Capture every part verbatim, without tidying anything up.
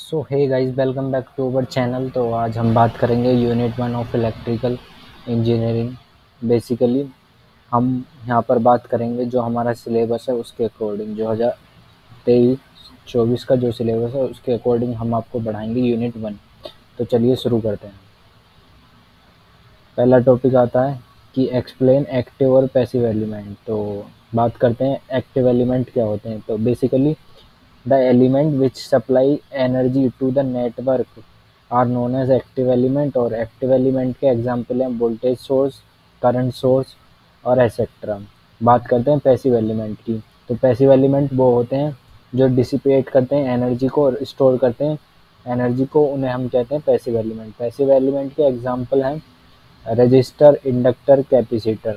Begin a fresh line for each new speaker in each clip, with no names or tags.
So hey guys, welcome back to our channel. तो आज हम बात करेंगे unit one of electrical engineering. Basically हम यहाँ पर बात करेंगे जो हमारा सिलेबस है उसके अकॉर्डिंग, जो हज़ार तेईस चौबीस का जो सिलेबस है उसके अकॉर्डिंग हम आपको बढ़ाएंगे यूनिट वन। तो चलिए शुरू करते हैं। पहला टॉपिक आता है कि एक्सप्लेन एक्टिव और पैसिव एलिमेंट। तो बात करते हैं एक्टिव एलिमेंट क्या होते हैं। तो basically The element which supply energy to the network are known as active element। और एक्टिव एलिमेंट के एग्जाम्पल हैं वोल्टेज सोर्स, करंट सोर्स और एक्सेट्रा। बात करते हैं पैसिव एलिमेंट की। तो पैसिव एलिमेंट वो होते हैं जो डिसिपेट करते हैं एनर्जी को और स्टोर करते हैं एनर्जी को, उन्हें हम कहते हैं पैसिव एलिमेंट। पैसिव एलिमेंट के एग्जाम्पल हैं रजिस्टर, इंडक्टर, कैपेसिटर।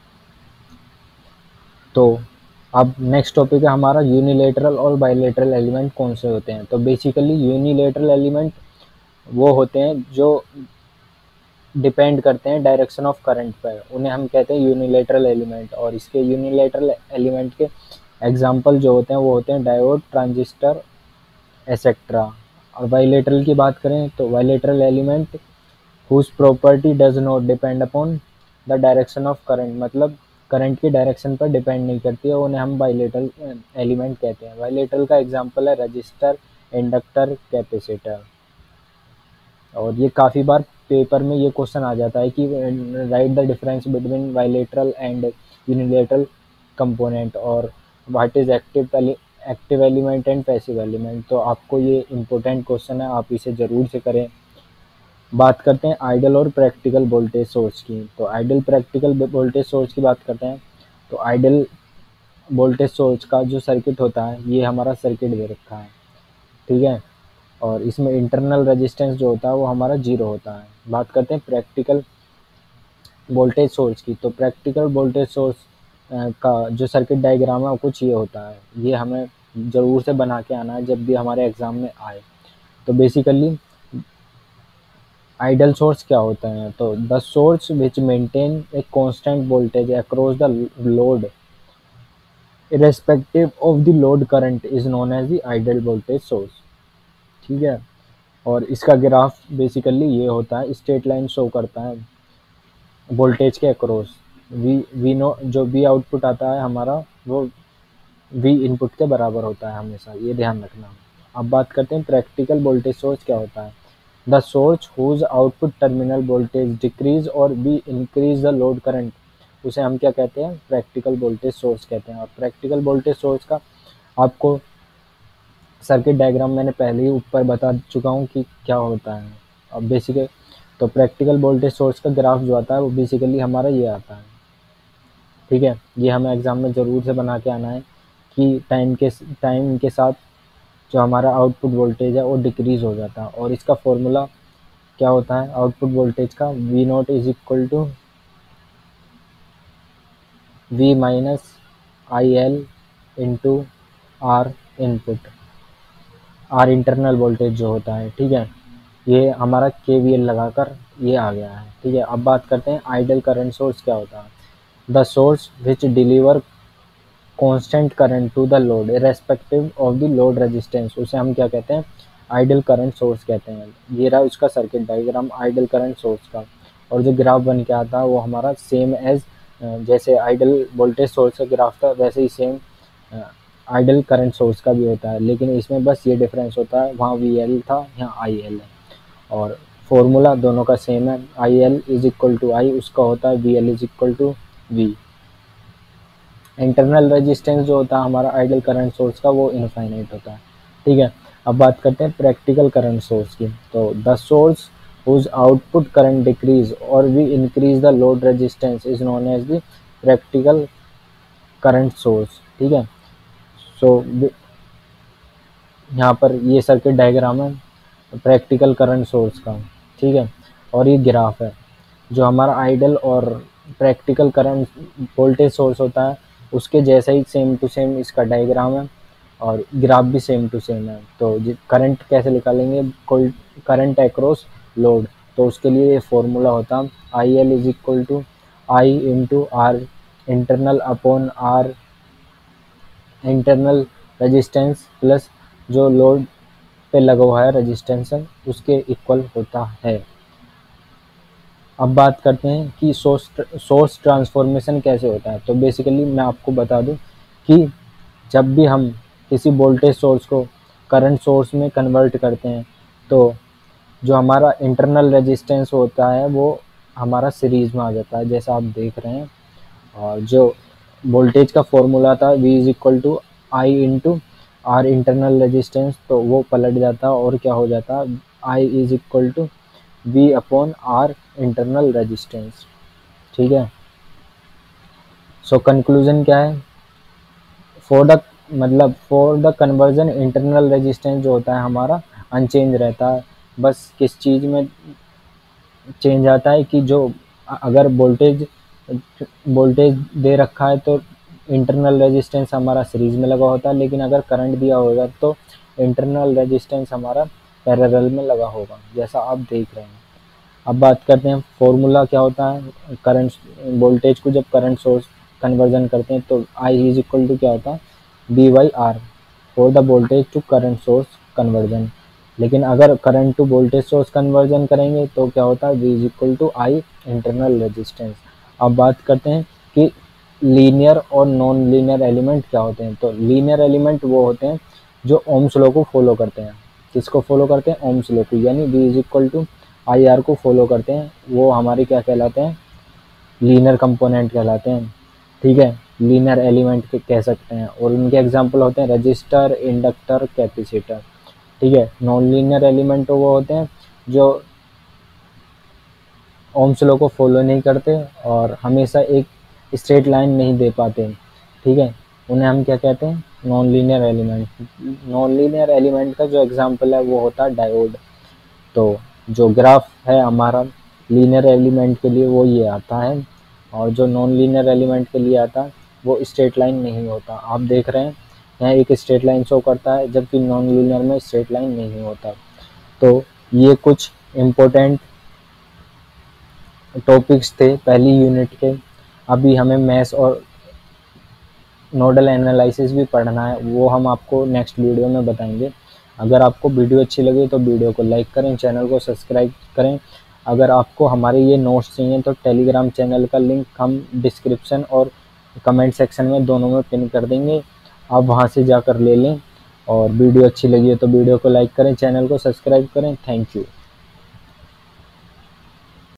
तो अब नेक्स्ट टॉपिक है हमारा यूनिलेटरल और बाइलेटरल एलिमेंट कौन से होते हैं। तो बेसिकली यूनिलेटरल एलिमेंट वो होते हैं जो डिपेंड करते हैं डायरेक्शन ऑफ करंट पर, उन्हें हम कहते हैं यूनिलेटरल एलिमेंट। और इसके यूनिलेटरल एलिमेंट के एग्जांपल जो होते हैं वो होते हैं डायोड, ट्रांजिस्टर, एक्सेट्रा। और बाइलेटरल की बात करें तो bilateral element whose property does not depend upon the direction of current, मतलब करंट की डायरेक्शन पर डिपेंड नहीं करती है, उन्हें हम बाइलेटरल एलिमेंट कहते हैं। बाइलेटरल का एग्जांपल है रजिस्टर, इंडक्टर, कैपेसिटर। और ये काफ़ी बार पेपर में ये क्वेश्चन आ जाता है कि write the difference between bilateral and unilateral component और what is active active element and passive element. तो आपको ये इम्पोर्टेंट क्वेश्चन है, आप इसे ज़रूर से करें। बात करते हैं आइडल और प्रैक्टिकल वोल्टेज सोर्स की। तो आइडल प्रैक्टिकल वोल्टेज सोर्स की बात करते हैं। तो आइडल वोल्टेज सोर्स का जो सर्किट होता है ये हमारा सर्किट दे रखा है, ठीक है। और इसमें इंटरनल रेजिस्टेंस जो होता है वो हमारा जीरो होता है। बात करते हैं प्रैक्टिकल वोल्टेज सोर्स की। तो प्रैक्टिकल वोल्टेज सोर्स का जो सर्किट डायग्राम है वो कुछ ये होता है, ये हमें ज़रूर से बना के आना है जब भी हमारे एग्ज़ाम में आए। तो बेसिकली आइडल सोर्स क्या होता है। तो the source which maintain a constant voltage across the load irrespective of the load current is known as the idle voltage source, ठीक है। और इसका ग्राफ बेसिकली ये होता है, स्ट्रेट लाइन शो करता है वोल्टेज के अक्रॉस। वी वी नो जो वी आउटपुट आता है हमारा वो वी इनपुट के बराबर होता है हमेशा, ये ध्यान रखना। अब बात करते हैं प्रैक्टिकल वोल्टेज सोर्स क्या होता है। The source whose output terminal voltage decrease और we increase the load current, उसे हम क्या कहते हैं, प्रैक्टिकल वोल्टेज सोर्स कहते हैं। और प्रैक्टिकल वोल्टेज सोर्स का आपको सर्किट डायग्राम मैंने पहले ही ऊपर बता चुका हूँ कि क्या होता है। अब बेसिकली तो प्रैक्टिकल वोल्टेज सोर्स का ग्राफ जो आता है वो बेसिकली हमारा ये आता है, ठीक है। ये हमें एग्जाम में ज़रूर से बना के आना है कि टाइम के टाइम के साथ जो हमारा आउटपुट वोल्टेज है वो डिक्रीज़ हो जाता है। और इसका फॉर्मूला क्या होता है आउटपुट वोल्टेज का, V naught is equal to V minus I L into R input, R internal voltage जो होता है, ठीक है। ये हमारा के वी एल लगाकर ये आ गया है, ठीक है। अब बात करते हैं आइडल करंट सोर्स क्या होता है। The source which deliver constant current to the load irrespective of the load resistance, उसे हम क्या कहते हैं, आइडल करंट सोर्स कहते हैं। ये रहा उसका circuit diagram ideal current source का। और जो ग्राफ बन के आता है वो हमारा सेम एज जैसे आइडल वोल्टेज सोर्स का ग्राफ था वैसे ही सेम आइडल करंट सोर्स का भी होता है, लेकिन इसमें बस ये डिफरेंस होता है, वहाँ वी एल था, यहाँ आई एल है। और फॉर्मूला दोनों का सेम है, I L is equal to I, उसका होता है V L is equal to V. Internal resistance जो होता है हमारा आइडल करंट सोर्स का वो इनफाइनाइट होता है, ठीक है। अब बात करते हैं प्रैक्टिकल करंट सोर्स की। तो the source whose output current decrease or we increase the load resistance is known as the practical current source, ठीक है। सो so, यहाँ पर ये सर्किट डायग्राम है प्रैक्टिकल करंट सोर्स का, ठीक है। और ये ग्राफ है जो हमारा आइडल और प्रैक्टिकल करंट वोल्टेज सोर्स होता है उसके जैसा ही सेम टू सेम इसका डायग्राम है और ग्राफ भी सेम टू सेम है। तो करंट कैसे निकालेंगे, कोई करंट अक्रॉस लोड, तो उसके लिए ये फॉर्मूला होता है I L is equal to I into R internal upon R internal resistance plus जो लोड पे लगा हुआ है रेजिस्टेंस उसके इक्वल होता है। अब बात करते हैं कि सोर्स सोर्स ट्रांसफॉर्मेशन कैसे होता है। तो बेसिकली मैं आपको बता दूं कि जब भी हम किसी वोल्टेज सोर्स को करंट सोर्स में कन्वर्ट करते हैं तो जो हमारा इंटरनल रेजिस्टेंस होता है वो हमारा सीरीज में आ जाता है, जैसा आप देख रहे हैं। और जो वोल्टेज का फॉर्मूला था V is equal to I into R internal resistance, तो वो पलट जाता और क्या हो जाता, I is equal to V upon R internal resistance. ठीक है, सो कंक्लूजन क्या है, फॉर द मतलब for the conversion internal resistance जो होता है हमारा अनचेंज रहता है। बस किस चीज़ में चेंज आता है कि जो अगर वोल्टेज वोल्टेज दे रखा है तो इंटरनल रेजिस्टेंस हमारा सीरीज में लगा होता है, लेकिन अगर करंट दिया होगा तो इंटरनल रेजिस्टेंस हमारा पैरेलल में लगा होगा, जैसा आप देख रहे हैं। अब बात करते हैं फॉर्मूला क्या होता है करंट वोल्टेज को जब करंट सोर्स कन्वर्जन करते हैं तो आई इज इक्वल टू क्या होता है B by R for the voltage to current source conversion. लेकिन अगर current to voltage source conversion करेंगे तो क्या होता है V is equal to I internal resistance. अब बात करते हैं कि लीनियर और नॉन लीनियर एलिमेंट क्या होते हैं। तो लीनियर एलिमेंट वो होते हैं जो ओम्स लॉ को फॉलो करते हैं। किसको फॉलो करते हैं, ओम्स लॉ को, यानी V is equal to I R को फॉलो करते हैं। वो हमारे क्या कहलाते हैं, लीनियर कंपोनेंट कहलाते हैं। ठीक है, लीनियर एलिमेंट कह सकते हैं, और उनके एग्जाम्पल होते हैं रजिस्टर, इंडक्टर, कैपेसिटर। ठीक है, नॉन लीनियर एलिमेंट वो होते हैं जो ओम्स लॉ को फॉलो नहीं करते और हमेशा एक स्ट्रेट लाइन नहीं दे पाते। ठीक है, उन्हें हम क्या कहते हैं, non linear element. Non linear element का जो एग्जांपल है वो होता है डायोड। तो जो ग्राफ है हमारा लीनियर एलिमेंट के लिए वो ये आता है, और जो नॉन लीनियर एलिमेंट के लिए आता है वो स्ट्रेट लाइन नहीं होता। आप देख रहे हैं यहाँ एक स्ट्रेट लाइन शो करता है, जबकि नॉन लीनियर में स्ट्रेट लाइन नहीं होता। तो ये कुछ इम्पोर्टेंट टॉपिक्स थे पहली यूनिट के। अभी हमें मैथ्स और नोडल एनालिसिस भी पढ़ना है, वो हम आपको नेक्स्ट वीडियो में बताएंगे। अगर आपको वीडियो अच्छी लगी तो वीडियो को लाइक करें, चैनल को सब्सक्राइब करें। अगर आपको हमारे ये नोट्स चाहिए तो टेलीग्राम चैनल का लिंक हम डिस्क्रिप्शन और कमेंट सेक्शन में दोनों में पिन कर देंगे, आप वहां से जाकर ले लें। और वीडियो अच्छी लगी है तो वीडियो को लाइक करें, चैनल को सब्सक्राइब करें। Thank you.